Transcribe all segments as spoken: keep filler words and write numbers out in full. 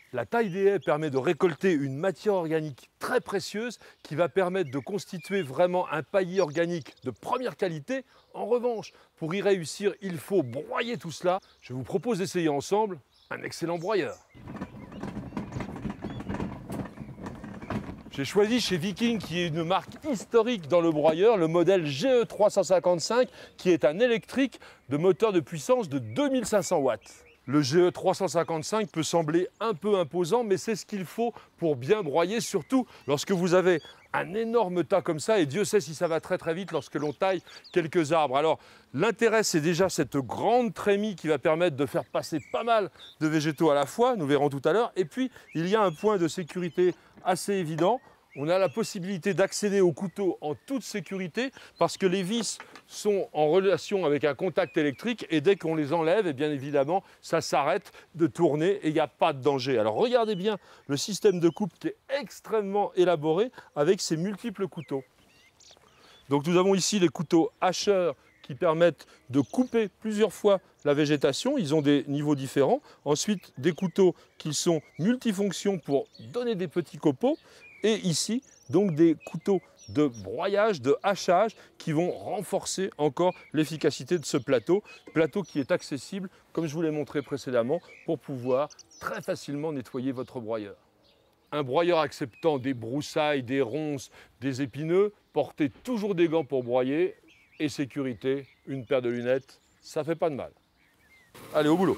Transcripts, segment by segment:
La taille des haies permet de récolter une matière organique très précieuse qui va permettre de constituer vraiment un paillis organique de première qualité. En revanche, pour y réussir, il faut broyer tout cela. Je vous propose d'essayer ensemble un excellent broyeur. J'ai choisi chez Viking, qui est une marque historique dans le broyeur, le modèle G E trois cent cinquante-cinq, qui est un électrique de moteur de puissance de deux mille cinq cents watts. Le G E trois cent cinquante-cinq peut sembler un peu imposant, mais c'est ce qu'il faut pour bien broyer, surtout lorsque vous avez un énorme tas comme ça, et Dieu sait si ça va très très vite lorsque l'on taille quelques arbres. Alors l'intérêt, c'est déjà cette grande trémie qui va permettre de faire passer pas mal de végétaux à la fois, nous verrons tout à l'heure. Et puis il y a un point de sécurité assez évident. On a la possibilité d'accéder au couteau en toute sécurité parce que les vis sont en relation avec un contact électrique et dès qu'on les enlève, et bien évidemment, ça s'arrête de tourner et il n'y a pas de danger. Alors regardez bien le système de coupe qui est extrêmement élaboré avec ces multiples couteaux. Donc nous avons ici les couteaux hacheurs qui permettent de couper plusieurs fois la végétation. Ils ont des niveaux différents. Ensuite, des couteaux qui sont multifonctions pour donner des petits copeaux. Et ici, donc des couteaux de broyage, de hachage qui vont renforcer encore l'efficacité de ce plateau. Plateau qui est accessible, comme je vous l'ai montré précédemment, pour pouvoir très facilement nettoyer votre broyeur. Un broyeur acceptant des broussailles, des ronces, des épineux, portez toujours des gants pour broyer et sécurité, une paire de lunettes, ça fait pas de mal. Allez, au boulot!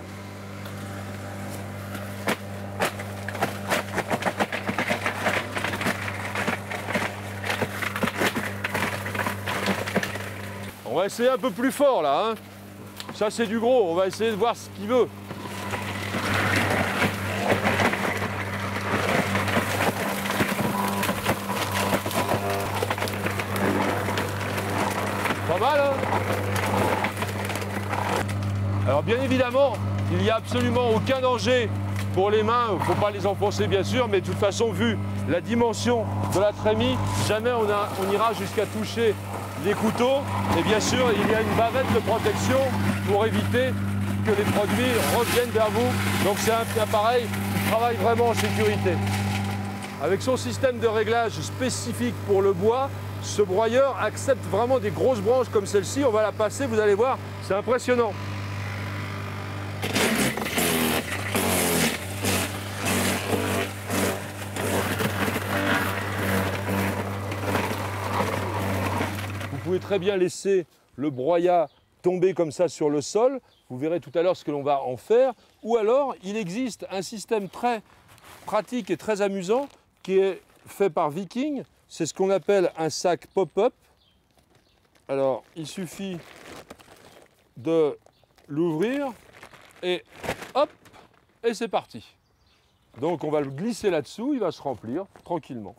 On va essayer un peu plus fort là, hein. Ça c'est du gros, on va essayer de voir ce qu'il veut. Pas mal, hein? Alors bien évidemment, il n'y a absolument aucun danger pour les mains, il ne faut pas les enfoncer bien sûr, mais de toute façon, vu la dimension de la trémie, jamais on, a, on ira jusqu'à toucher les couteaux. Et bien sûr, il y a une bavette de protection pour éviter que les produits reviennent vers vous. Donc c'est un appareil qui travaille vraiment en sécurité. Avec son système de réglage spécifique pour le bois, ce broyeur accepte vraiment des grosses branches comme celle-ci. On va la passer, vous allez voir, c'est impressionnant. Vous pouvez très bien laisser le broyat tomber comme ça sur le sol. Vous verrez tout à l'heure ce que l'on va en faire. Ou alors, il existe un système très pratique et très amusant qui est fait par Viking. C'est ce qu'on appelle un sac pop-up. Alors, il suffit de l'ouvrir et hop, et c'est parti. Donc, on va le glisser là-dessous, il va se remplir tranquillement.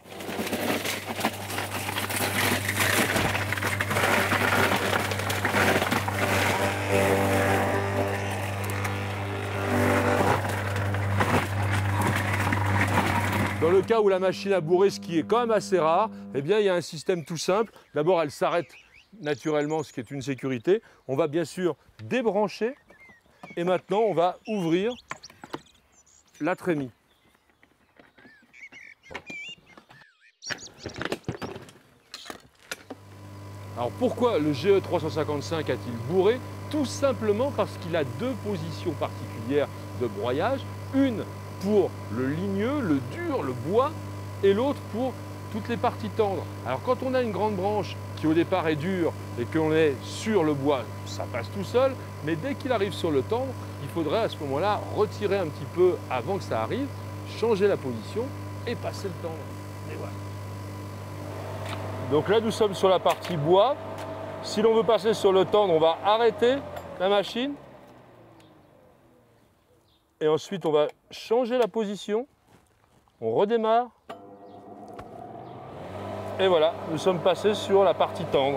Dans le cas où la machine a bourré, ce qui est quand même assez rare, eh bien, il y a un système tout simple. D'abord, elle s'arrête naturellement, ce qui est une sécurité. On va bien sûr débrancher et maintenant, on va ouvrir la trémie. Alors pourquoi le G E trois cent cinquante-cinq a-t-il bourré? Tout simplement parce qu'il a deux positions particulières de broyage. Une pour le ligneux, le dur, le bois, et l'autre pour toutes les parties tendres. Alors quand on a une grande branche qui au départ est dure et qu'on est sur le bois, ça passe tout seul, mais dès qu'il arrive sur le tendre, il faudrait à ce moment-là retirer un petit peu avant que ça arrive, changer la position et passer le tendre. Et voilà. Donc là, nous sommes sur la partie bois. Si l'on veut passer sur le tendre, on va arrêter la machine. Et ensuite, on va changer la position. On redémarre. Et voilà, nous sommes passés sur la partie tendre.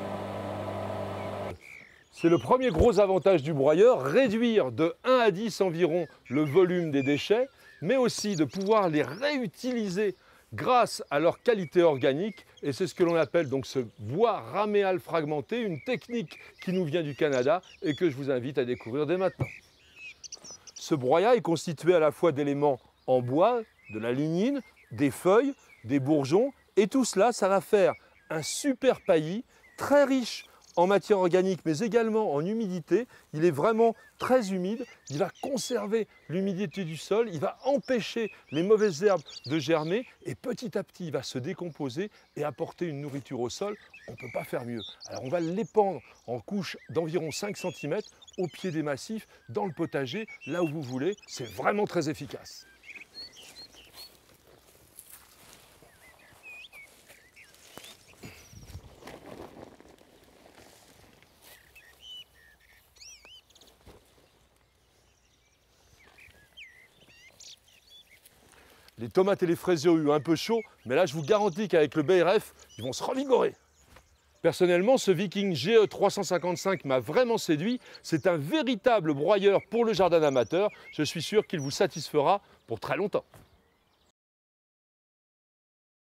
C'est le premier gros avantage du broyeur, réduire de un à dix environ le volume des déchets, mais aussi de pouvoir les réutiliser grâce à leur qualité organique. Et c'est ce que l'on appelle donc ce bois raméal fragmenté, une technique qui nous vient du Canada et que je vous invite à découvrir dès maintenant. Ce broyat est constitué à la fois d'éléments en bois, de la lignine, des feuilles, des bourgeons. Et tout cela, ça va faire un super paillis très riche en matière organique, mais également en humidité. Il est vraiment très humide. Il va conserver l'humidité du sol. Il va empêcher les mauvaises herbes de germer. Et petit à petit, il va se décomposer et apporter une nourriture au sol. On ne peut pas faire mieux. Alors on va l'épandre en couche d'environ cinq centimètres au pied des massifs, dans le potager, là où vous voulez. C'est vraiment très efficace. Les tomates et les fraisiers ont eu un peu chaud, mais là je vous garantis qu'avec le B R F, ils vont se revigorer. Personnellement, ce Viking G E trois cent cinquante-cinq m'a vraiment séduit. C'est un véritable broyeur pour le jardin amateur. Je suis sûr qu'il vous satisfera pour très longtemps.